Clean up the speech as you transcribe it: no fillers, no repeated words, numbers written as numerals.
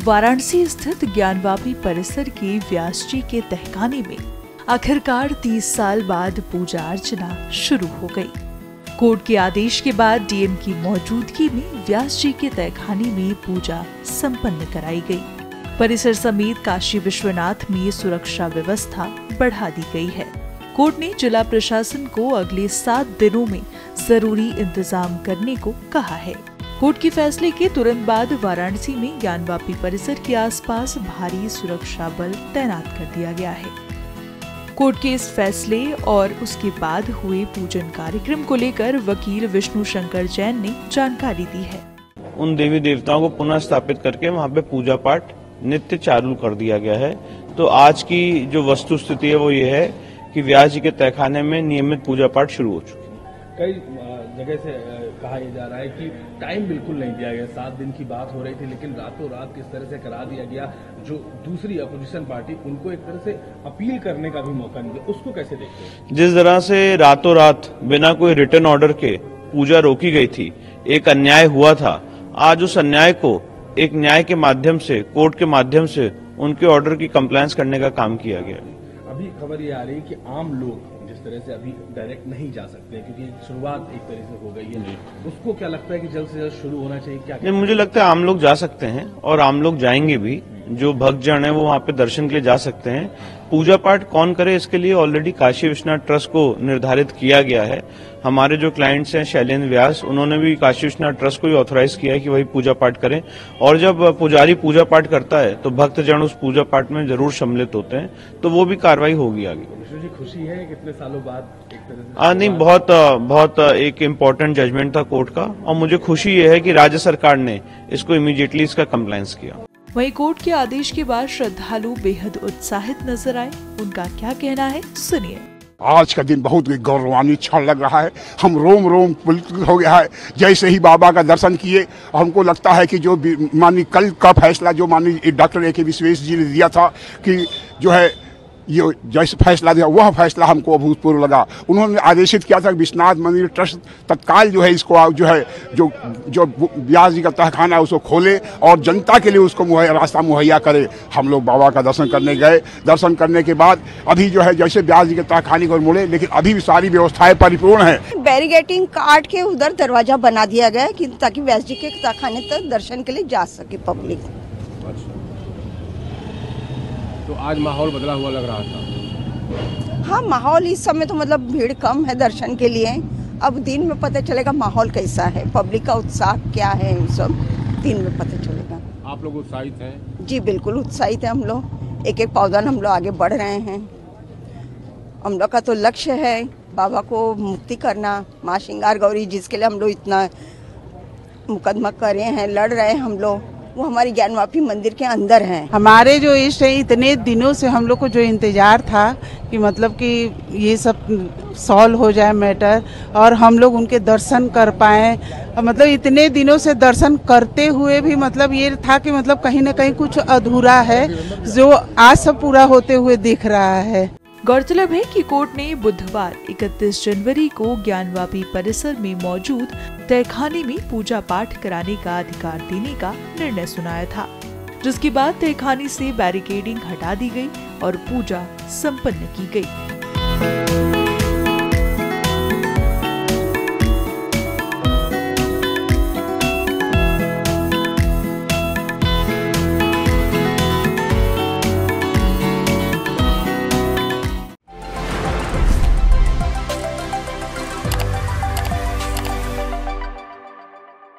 वाराणसी स्थित ज्ञानवापी परिसर के व्यास जी के तहखाने में आखिरकार 30 साल बाद पूजा अर्चना शुरू हो गई। कोर्ट के आदेश के बाद डीएम की मौजूदगी में व्यास जी के तहखाने में पूजा संपन्न कराई गई। परिसर समेत काशी विश्वनाथ में सुरक्षा व्यवस्था बढ़ा दी गई है। कोर्ट ने जिला प्रशासन को अगले 7 दिनों में जरूरी इंतजाम करने को कहा है। कोर्ट के फैसले के तुरंत बाद वाराणसी में ज्ञानवापी परिसर के आसपास भारी सुरक्षा बल तैनात कर दिया गया है। कोर्ट के इस फैसले और उसके बाद हुए पूजन कार्यक्रम को लेकर वकील विष्णु शंकर जैन ने जानकारी दी है। उन देवी देवताओं को पुनः स्थापित करके वहाँ पे पूजा पाठ नित्य चालू कर दिया गया है। तो आज की जो वस्तु स्थिति है वो ये है कि व्यास जी के तहखाने में नियमित पूजा पाठ शुरू हो चुकी है। कई जगह से कहा जा रहा है कि टाइम बिल्कुल नहीं दिया गया। 7 दिन की बात हो रही थी, लेकिन रातों रात किस तरह से करा दिया गया। जो दूसरी अपोजिशन पार्टी, उनको एक तरह से अपील करने का भी मौका नहीं दिया, उसको कैसे देखते हैं? जिस तरह से रातों रात बिना कोई रिटर्न ऑर्डर के पूजा रोकी गई थी, एक अन्याय हुआ था। आज उस अन्याय को एक न्याय के माध्यम से, कोर्ट के माध्यम से उनके ऑर्डर की कंप्लायंस करने का काम किया गया। अभी खबर ये आ रही है कि आम लोग जिस तरह से अभी डायरेक्ट नहीं जा सकते, क्योंकि शुरुआत एक तरह से हो गई है, उसको क्या लगता है कि जल्द से जल्द शुरू होना चाहिए? क्या नहीं, मुझे लगता है आम लोग जा सकते हैं और आम लोग जाएंगे भी। जो भक्तजन है वो वहाँ पे दर्शन के लिए जा सकते हैं। पूजा पाठ कौन करे इसके लिए ऑलरेडी काशी विश्वनाथ ट्रस्ट को निर्धारित किया गया है। हमारे जो क्लाइंट्स हैं शैलेंद्र व्यास, उन्होंने भी काशी विश्वनाथ ट्रस्ट को ही ऑथराइज किया है कि वही पूजा पाठ करें। और जब पुजारी पूजा पाठ करता है तो भक्तजन उस पूजा पाठ में जरूर सम्मिलित होते हैं, तो वो भी कार्रवाई होगी आगे। जी, खुशी है कितने सालों बाद एक तरह से? नहीं, बहुत एक इम्पोर्टेंट जजमेंट था कोर्ट का, और मुझे खुशी ये है कि राज्य सरकार ने इसको इमीडिएटली इसका कंप्लायंस किया। वहीं कोर्ट के आदेश के बाद श्रद्धालु बेहद उत्साहित नजर आए। उनका क्या कहना है, सुनिए। आज का दिन बहुत गौरवान्वित क्षण लग रहा है। हम रोम रोम पुलकित हो गया है। जैसे ही बाबा का दर्शन किए, हमको लगता है कि जो माननीय कल का फैसला जो माननीय डॉक्टर A.K. विश्वेश जी ने दिया था कि जो है ये जैसे फैसला दिया, वह फैसला हमको अभूतपूर्व लगा। उन्होंने आदेशित किया था कि विश्वनाथ मंदिर ट्रस्ट तत्काल जो है इसको जो है जो व्यास जी का तहखाना है उसको खोले और जनता के लिए उसको रास्ता मुहैया करे। हम लोग बाबा का दर्शन करने गए। दर्शन करने के बाद अभी जो है जैसे व्यास जी के तहखाने को मुड़े, लेकिन अभी भी सारी व्यवस्थाएं परिपूर्ण है। बैरिकेटिंग काट के उधर दरवाजा बना दिया गया कि ताकि व्यास जी के तहखाने तक दर्शन के लिए जा सके पब्लिक। तो आज माहौल बदला हुआ लग रहा था? हाँ, माहौल इस समय तो मतलब भीड़ कम है दर्शन के लिए। अब दिन में पता चलेगा माहौल कैसा है, पब्लिक का उत्साह क्या है, सब दिन में पता चलेगा। आप लोग उत्साहित हैं? जी बिल्कुल उत्साहित है हम लोग। एक एक पौधा हम लोग आगे बढ़ रहे हैं। हम लोग का तो लक्ष्य है बाबा को मुक्ति करना, माँ श्रृंगार गौरी जिसके लिए हम लोग इतना मुकदमा करे हैं, लड़ रहे हैं हम लोग, वो हमारी ज्ञानवापी मंदिर के अंदर हैं। हमारे जो इष्ट है, इतने दिनों से हम लोग को जो इंतजार था कि मतलब कि ये सब सॉल्व हो जाए मैटर और हम लोग उनके दर्शन कर पाएँ। मतलब इतने दिनों से दर्शन करते हुए भी मतलब ये था कि मतलब कहीं ना कहीं कुछ अधूरा है, जो आज सब पूरा होते हुए दिख रहा है। गौरतलब है कि कोर्ट ने बुधवार 31 जनवरी को ज्ञानवापी परिसर में मौजूद तहखाने में पूजा पाठ कराने का अधिकार देने का निर्णय सुनाया था, जिसके बाद तहखाने से बैरिकेडिंग हटा दी गई और पूजा संपन्न की गई।